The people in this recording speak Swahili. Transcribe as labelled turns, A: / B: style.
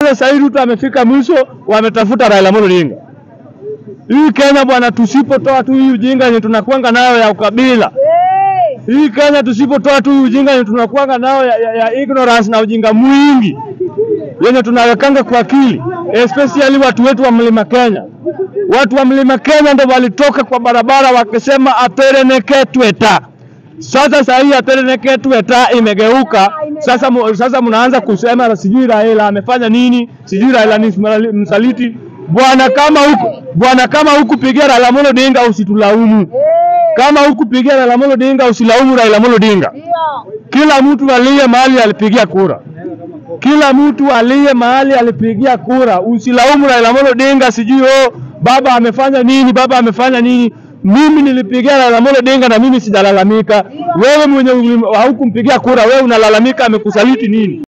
A: sasa hivi Ruto amefika mwisho, wametafuta Raila Amolo Odinga. Hii Kenya bwana, tusipotoa tu hii ujinga yenye tunakuanga nayo ya ukabila. Hii Kenya tusipotoa tu hii ujinga yenye tunakuanga nayo ya ignorance na ujinga mwingi yenye tunawekanga kwa akili, especially watu wetu wa Mlima Kenya. Watu wa Mlima Kenya ndio walitoka kwa barabara wakisema atereneke tweta. Sasa hii atereneke tweta imegeuka. Sasa mnaanza kusema sijui Raila amefanya nini, sijui Raila ni msaliti. Bwana kama hukupigia Raila Amolo Odinga usitulaumu. Kama hukupigia Raila Amolo Odinga usilaumu Raila Amolo Odinga. Kila mtu aliye mahali alipigia kura. Kila mtu aliye mahali alipigia kura, usilaumu Raila Amolo Odinga sijui baba amefanya nini, baba amefanya nini. Mimi nilipigia Raila Amolo Odinga na mimi sijalalamika. Wewe mwenye haukumpigia kura, wewe unalalamika amekusaliti nini?